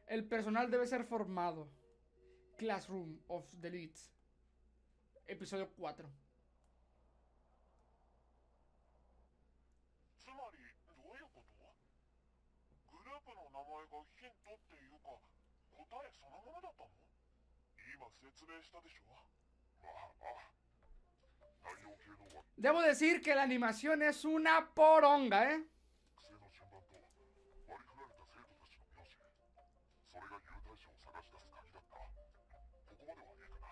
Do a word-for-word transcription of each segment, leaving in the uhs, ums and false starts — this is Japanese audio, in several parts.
El personal debe ser formado. Classroom of the Elites. Episodio cuatro. つまりどういうこと？グループの名前がヒントっていうか答えそのものだったの？今説明したでしょ。まあまあ。太陽系の Debo decir que la animación es una poronga, ¿eh? 惑星の順番と割り振られた生徒たちの名字、それが優待者を探し出す鍵だった。ここまではいいかな。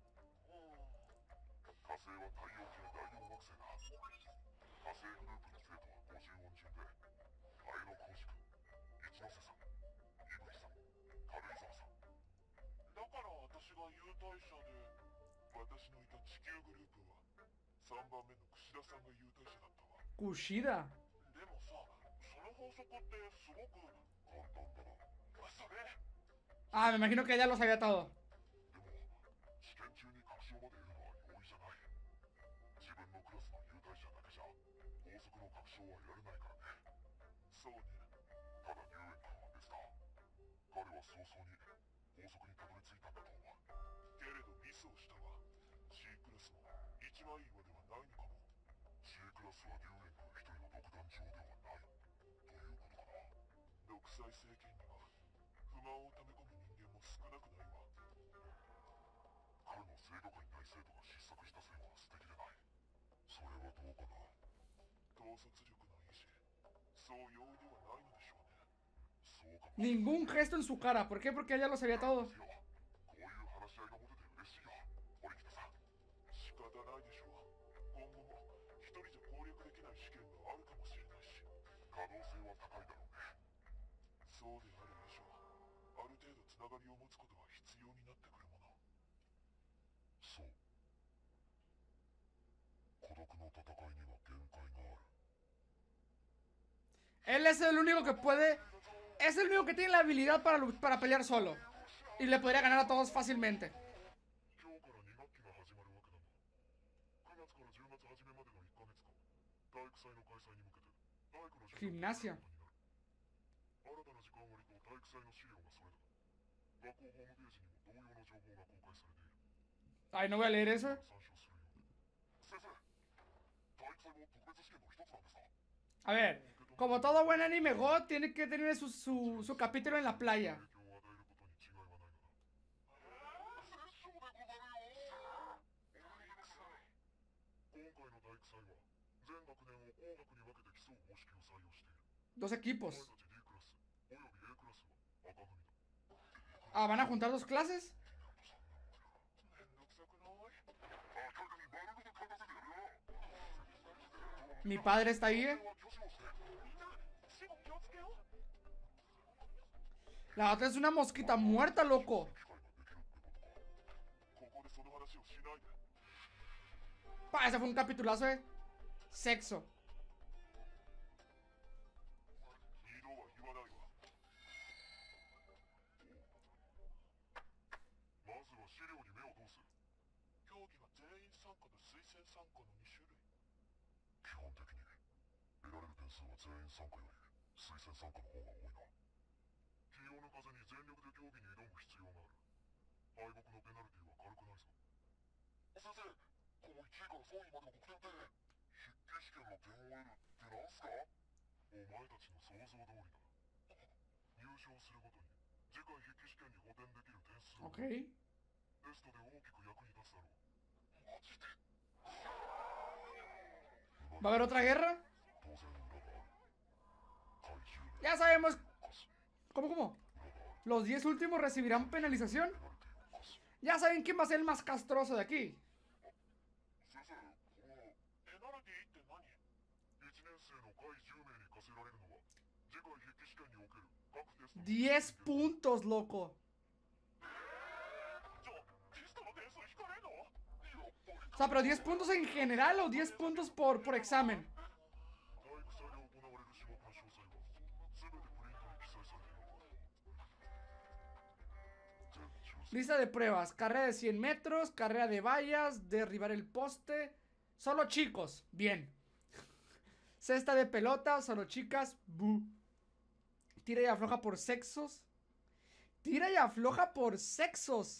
火星は太陽系第よん惑星だ。火星グループの生徒はごじゅう音順で、綾野浩二君、一ノ瀬さん、井吹さん、軽井沢さん。だから私が優待者で、私のいた地球グループはさんばんめの櫛田さんが優待者だったわ。 Kushida. でもさ、その法則ってすごく簡単だな。それ Ah, me imagino que ya lo sabía todo. でも試験中に確証まで言うのは容易じゃない。自分のクラスの優待者だけじゃ法則の確証は得られないからね。そうね。ただ龍炎君は別だ。彼は早々に法則にたどり着いたんだと思う。けれどミスをしたわ。 C クラスも一番いい輪ではないのかも。 C クラスは龍炎君一人の独壇場ではないということかな。独裁政権には不満を溜め込む人間も少なくないわ。彼の制度下にない生徒が失策した線は捨てきれない。それはどうかな。統率力の維持、そう容易ではないのでしょうね。そうかも。 Ningún gesto en su cara. ¿Por qué? Porque ella lo sabía todo. こういう話し合いが持てて嬉しいよ、堀北さん。仕方ないでしょう。今後も一人じゃ攻略できない試験があるかもしれないし、可能性は高いだろうね。そうである以上、ある程度つながりを持つことは必要になってくるもの。そう。孤独の戦いには限界がある。 Él es el único que puede. Es el único que tiene la habilidad para, para pelear solo. Y le podría ganar a todos fácilmente. Gimnasia. Ay, no voy a leer eso. A ver, como todo buen anime God, tiene que tener su, su, su capítulo en la playa. Dos equipos. Ah, ¿van a juntar dos clases? Mi padre está ahí, ¿eh? La otra es una mosquita muerta, loco. Pa, ese fue un capitulazo, eh. Sexo. Ok. ¿Va a haber otra guerra? Ya sabemos. ¿Cómo, cómo? ¿Los diez últimos recibirán penalización? Ya saben quién va a ser el más castroso de aquí. Diez puntos, loco. O sea, pero diez puntos en general o diez puntos por, por examen. Lista de pruebas. Carrera de cien metros, carrera de vallas, derribar el poste. Solo chicos, bien. Cesta de pelota, solo chicas, bu. Tira y afloja por sexos. Tira y afloja por sexos.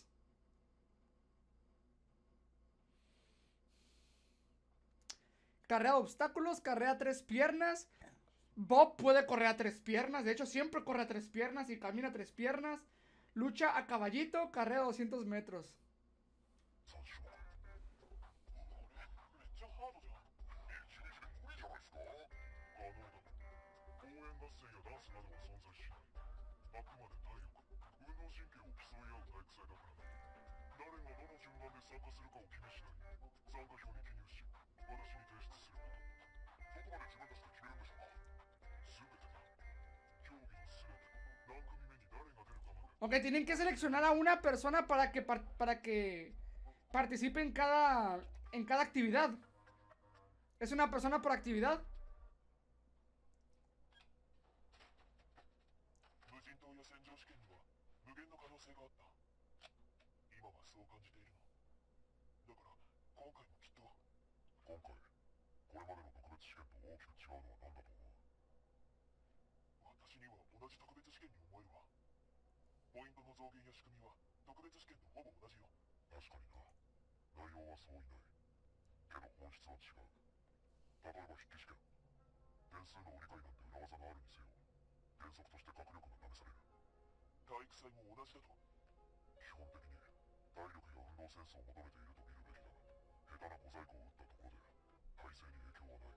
Carrea de obstáculos, carrea a tres piernas. Bob puede correr a tres piernas. De hecho, siempre corre a tres piernas y camina a tres piernas. Lucha a caballito, carrea doscientos metros. さん種目これめっちゃハードじゃん。いちにちで無理じゃないですか。可能だ。公園合戦やダンスなどは存在しない。あくまで体力、運動神経を競い合う体育祭だからな。誰がどの順番で参加するかを決め次第参加表に記入し私に提出すること。そこまで自分たちで決めるんでしょうか。全てだ。競技の全て、何組目に誰が出るかまで。 Ok, tienen que seleccionar a una persona para que, par- para que participe en cada, en cada actividad. Es una persona por actividad. 無人島や戦場試験には無限の可能性があった。今はそう感じているの。だから今回もきっと。今回これまでの特別試験と大きく違うのは何だと思う。私には同じ特別試験に思えるわ。ポイントの増減や仕組みは特別試験とほぼ同じよ。確かにな。内容はそういない。けど本質は違う。例えば筆記試験。点数の売り買いなんて裏技があるにせよ。原則として学力が試される。体育祭も同じだと。基本的に体力や運動センスを求めていると見るべきだ。下手な小細工を打ったところで体勢に影響はない。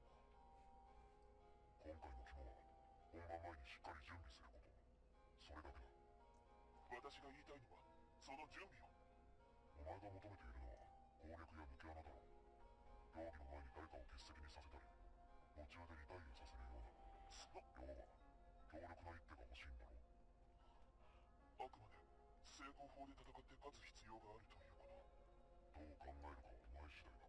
今回の肝は本番前にしっかり準備すること。それだけだ。私が言いたいのはその準備を。お前が求めているのは攻略や抜け穴だろう。競技の前に誰かを欠席にさせたり途中でリタイアさせるような、その要は強力な一手が欲しいんだろう。あくまで成功法で戦って勝つ必要があるということ。どう考えるかはお前次第だ。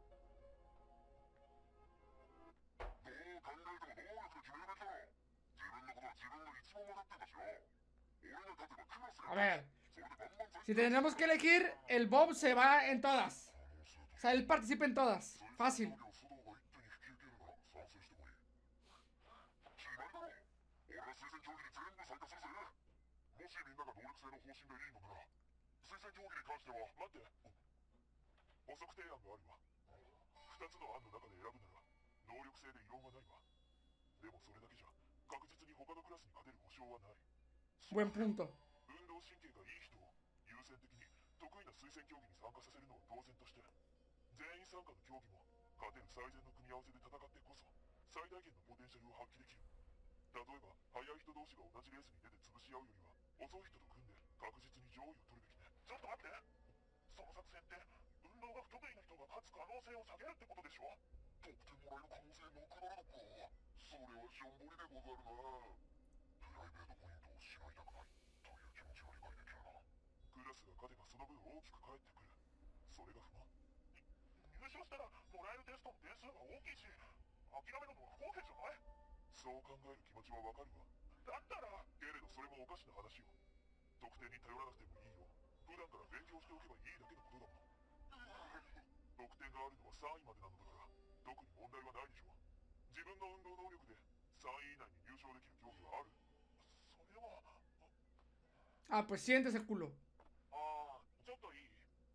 どう考えても能力で決めるべきだろ。自分のことは自分の一番分かってんだしよ。俺が勝てばクラスが A ver, それでバンバン全 si tenemos que elegir, el Bob se va en todas. O sea, él participa en todas. Fácil. 須藤が一手に引き受けるなら賛成してこい。決まりだろ。俺は推薦競技に全部参加するぜ。もしみんなが能力制の方針でいいのなら推薦競技に関しては待って、補足提案があるわ。ふたつの案の中で選ぶなら能力制で異論はないわ。でもそれだけじゃ確実に他のクラスに勝てる保証はない。 Buen punto. 運動神経がいい人を優先的に得意な推薦競技に参加させるのは当然として、全員参加の競技も勝てる最善の組み合わせで戦ってこそ最大限のポテンシャルを発揮できる。例えば速い人同士が同じレースに出て潰し合うよりは遅い人と組んで確実に上位を取るべきね。ちょっと待って、その作戦って運動が不得意な人が勝つ可能性を下げるってことでしょ。得点もらえる可能性なくなるのか。それはしょんぼりでござるな。プライベートポイントを失いたくないという気持ちは理解できるな。クラスが勝てばその分大きく返ってくる。それが不満。優勝したらもらえるテストの点数が大きいし諦めるのは不公平じゃない。そう考える気持ちはわかるわ。だったらけれどそれもおかしな話よ。得点に頼らなくてもいいよ。普段から勉強しておけばいいだけのことだもん。得点があるのはさんいまでなのだから特に問題はないでしょ。自分の運動能力でさんい以内に入賞できる競技はある。それは Ah, pues siéntese, culo. ああ、ちょっといい。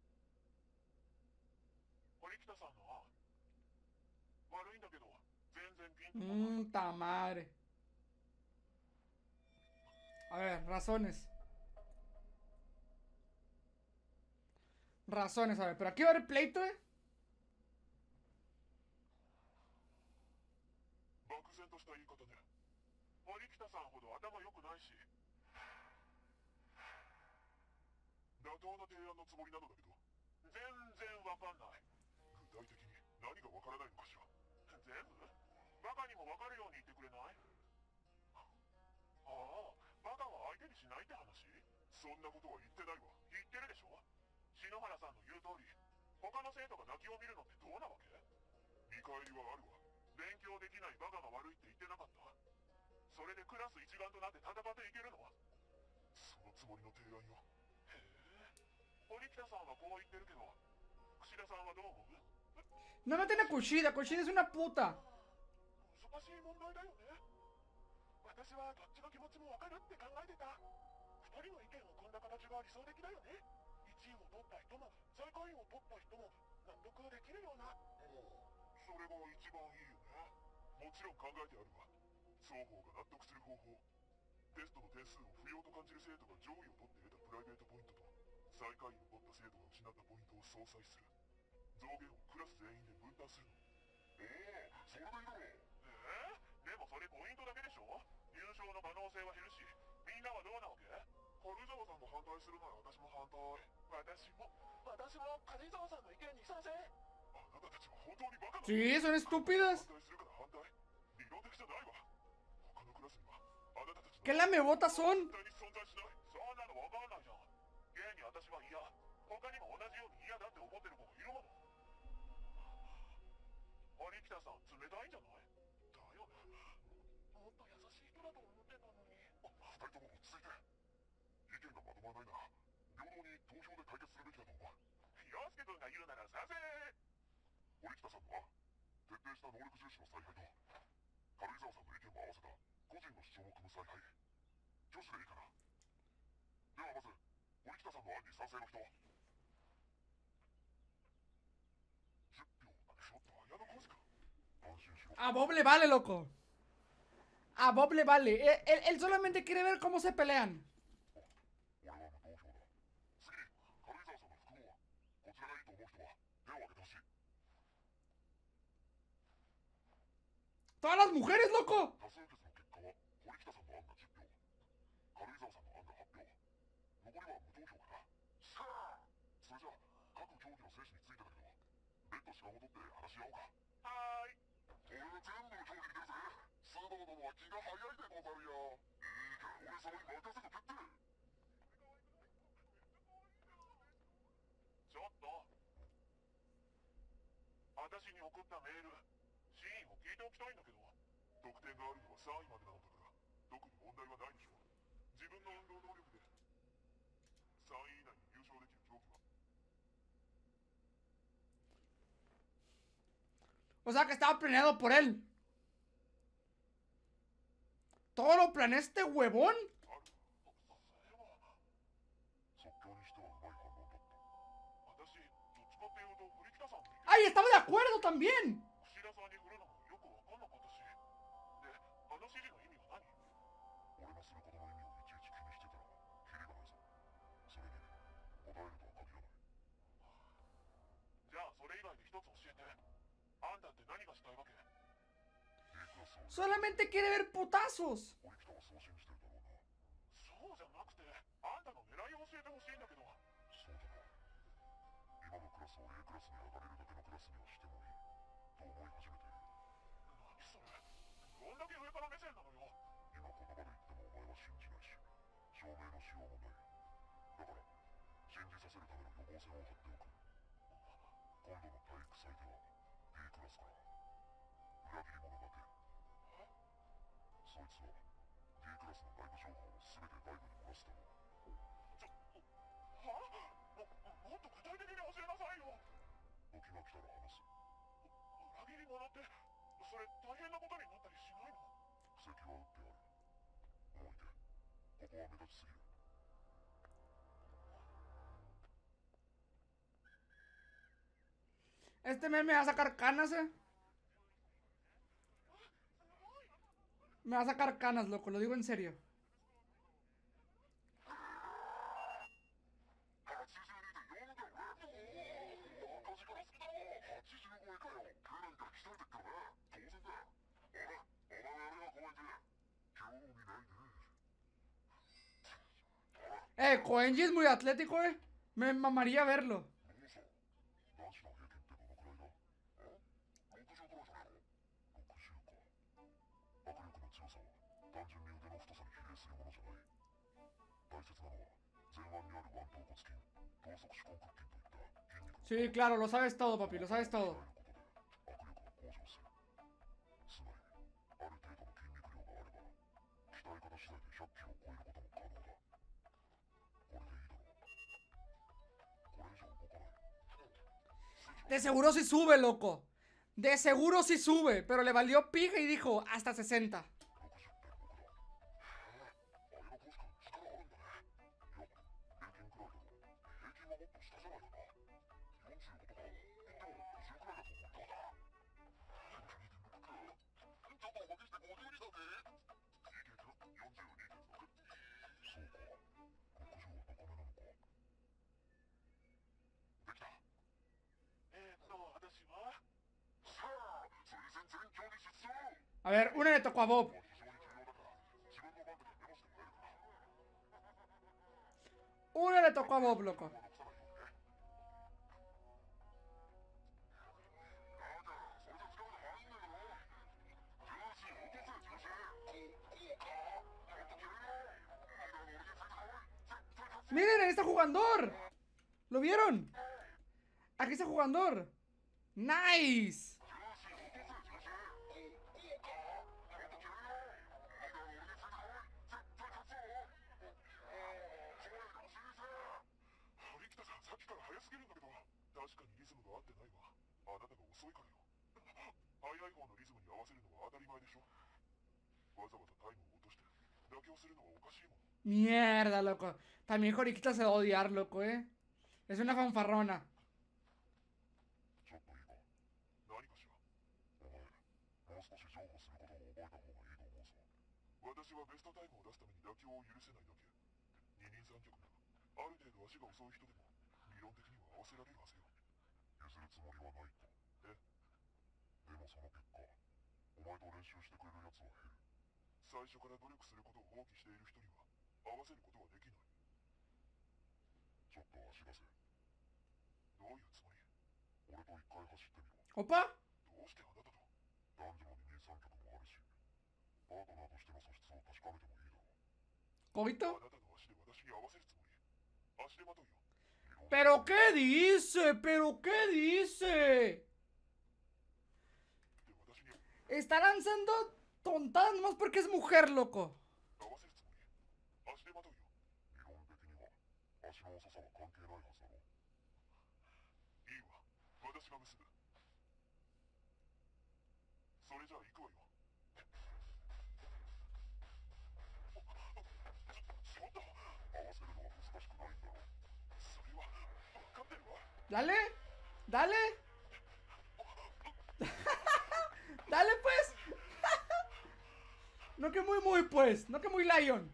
堀北さんの案悪いんだけど全然ピンとこない。 Mmm, ta madre. A ver, razones. Razones, a ver, pero aquí va a haber pleito, eh. 漠然とした言い方で堀北さんほど頭良くないし妥当な提案のつもりなのだけど全然わかんない。具体的に何がわからないのかしら。全部バカにもわかるように言ってくれない？ああ、バカは相手にしないって話？そんなことは言ってないわ。言ってるでしょ。篠原さんの言う通り他の生徒が泣きを見るのってどうなわけ？見返りはあるわ。勉強できないバカが悪いって言ってなかった？それでクラス一丸となって戦っていけるの？そのつもりの提案よ。へえ、堀北さんはこう言ってるけど櫛田さんはどう思う？ No maten a Kushida, Kushida es una puta. 難しい問題だよね。私はどっちの気持ちもわかるって考えてた。二ちが理想的だよね。いちいを取った人も最下位を取った人も納得できるような。おお、それが一番いいよね。もちろん考えてあるわ。双方が納得する方法。テストの点数を不要と感じる生徒が上位を取って得たプライベートポイントと最下位を取った生徒が失ったポイントを相殺する。増減をクラス全員で分担するの。おお、それでいいだろう。えー、でもそれポイントだけでしょ。優勝の可能性は減るし、みんなはどうなわけ？軽井沢さんが反対するなら私も反対。私も私も軽井沢さんの意見に賛成。あなたたちは本当にバカなの？ Sí, son estúpidas. 反対するから反対。理論的じゃないわ。他のクラスにはあなたたちの ¿Qué lamebotas son? 絶対に存在しない。そんなのわかんないじゃん。現に私は嫌。他にも同じように嫌だって思ってる子がいるもの。堀北さん、冷たいんじゃない？だよね。もっと優しい人だと思ってたのに。二人とも落ち着いて。意見がまとまらないな。平等に投票で解決するべきだと思う。陽介君が言うなら賛成。堀北さんのは徹底した能力重視の采配と軽井沢さんの意見も合わせた個人の主張を組む采配。挙手でいいかな。ではまず堀北さんの案に賛成の人。じゅっぴょう。ちょっと綾野浩二か。安心しろ。 A Bob le vale, loco. A Bob le vale. Él, él- él solamente quiere ver cómo se pelean. 俺は無投票だ。次に軽井沢さんの複合案。こちらがいいと思う人は手を挙げてほしい。 Todas las mujeres, loco. 多数決の結果は堀北さんの案がじゅっぴょう、軽井沢さんの案がはちぴょう、残りは無投票かな。さあ、それじゃあ各競技の選手についてだけど別途芝を取って話し合おうか。はーい。俺は全部の競技に出るぜ。須藤殿は気が早いでござるよ。いいから俺様に任せとけって。ちょっと私に送ったメールシーンを聞いておきたいんだけど。得点があるのはさんいまでなのだから特に問題はないでしょう。自分の運動能力でさんい以内に優勝できる競技は。 O sea que estaba planeado por él. Todo lo planeó este huevón. ある。それは即興にしてはうまい反論だった。私どっちかっていうと堀北さんの意見 ¡Ay, estaba de acuerdo también! 串田さんに振るのもよくわかんなかったし。で、あの指示の意味は何？俺のすることの意味をいちいち気にしてたらキリがないぞ。それに答えるとは限らない。じゃあそれ以外で一つ教えて。あんたって何がしたいわけ？ A クラスを Solamente quiere ver putazos. 堀北はそう信じてるだろうな。そうじゃなくてあんたの狙いを教えてほしいんだけど。そうだな。今のクラスを A クラスに上がれるだけのクラスにはしてもいいと思い始めている。何それ。どんだけ上から目線なのよ。今言葉で言ってもお前は信じないし証明のしようもない。だから信じさせるための予防線を張っておく。今度の体育祭では B クラスから裏切り者だけ。そいつは D クラスの内部情報を全て外部に漏らすだろう。ちょ、はぁ？も、もっと具体的に教えなさいよ。時が来たら話す。裏切り者って、それ大変なことになったりしないの？布石は打ってある。もういて、ここは目立ちすぎる。 Este meme me va a sacar canas, eh. Me va a sacar canas, loco, lo digo en serio. Eh, Koenji es muy atlético, eh. Me mamaría verlo. 男子の平均ってどのくらいだ？ろくじゅうくらいじゃないの？ろくじゅうか。握力の強さは単純に腕の太さに比例するものじゃない。大切なのは前腕にある腕頭骨筋、頭側手根屈筋といった筋肉の Sí, claro, lo sabes todo, papi, lo sabes todo. 鍛えることで握力が向上する。つまりある程度の筋肉量があれば鍛え方次第でひゃっキロを超えることも可能だ。これでいいだろう。これ以上動かない。 De seguro sí sube, loco. De seguro sí sube, pero le valió pija y dijo hasta sesenta. A ver, una le tocó a Bob. 非常に重要だから自分の番組にメモしてもらえるかな。 Una le tocó a Bob, loco. 残さないようにね。だからそれじゃ使うのもあんねんだろ。ジューシー落とせジューシー。こうこうか。もっと決めろ。なんだ俺についてこい。絶対勝つ。 Miren, ahí está jugador. ¿Lo vieron? Aquí está jugador. Nice. ジューシー落とせジューシー。こうこうか。もっと決めろ。なんだ俺についてこい。絶対勝つぞ。堀北さん、さっきから早すぎるんだけど。確かにリズムが合ってないわ。あなたが遅いからよ。速い方のリズムに合わせるのは当たり前でしょ。わざわざタイムを落として妥協するのはおかしいもん。 Mierda, loco. También Joriquita se va a odiar, loco, eh. Es una fanfarrona. ちょっといいか。何かしら。お前、もう少し譲歩することを覚えた方がいいと思うぞ。私はベストタイムを出すために妥協を許せないだけ。二人三脚なら、ある程度足が遅い人でも理論的には合わせられるはずよ。譲るつもりはないと。えでもその結果、お前と練習してくれる奴は減る。最初から努力することを放棄している人には合わせることはできない。ちょっと足出せ。どういうつもり？俺と一回走ってみろ。 ¿Opa? どうしてあなたと？男女の二人三脚もあるし、パートナーとしての素質を確かめてもいいだろう。 ¿Coito? あなたの足で私に合わせるつもり？足手まといよ。 ¿Pero qué dice? ¿Pero qué dice? で私に Está lanzando tontadas nomás porque es mujer, loco. 合わせるつもり？足手まといよ。理論的には足の遅さは関係ないはずだろう。いいわ、私が結ぶ。それじゃあ行くわよ。しまった。合わせるのは難しくないんだろう。それは分かってるわ。 Dale, dale. Dale, pues. No que muy, muy, pues. No que muy lion.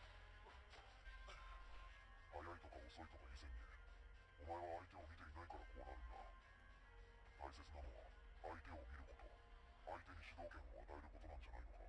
速いとか遅いとか以前に、お前は相手を見ていないからこうなるんだ。大切なのは相手を見ること、相手に主導権を与えることなんじゃないのか。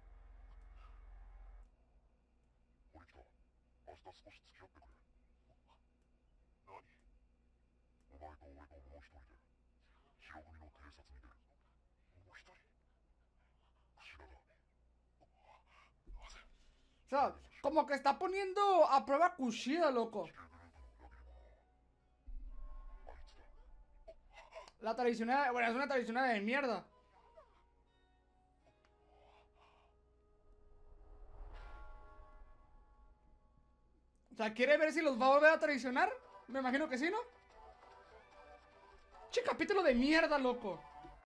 堀北、明日少し付き合ってくれ。何？お前と俺ともう一人で白組の偵察に出る。もう一人？櫛田だ。なぜ？ O sea, como que está poniendo a prueba Kushida, loco. 地球グループの裏切り者はあいつだ。 La traicionera, bueno, es una traicionera de mierda. O sea, ¿quiere ver si los va a volver a traicionar? Me imagino que sí, ¿no? Che, capítulo de mierda, loco.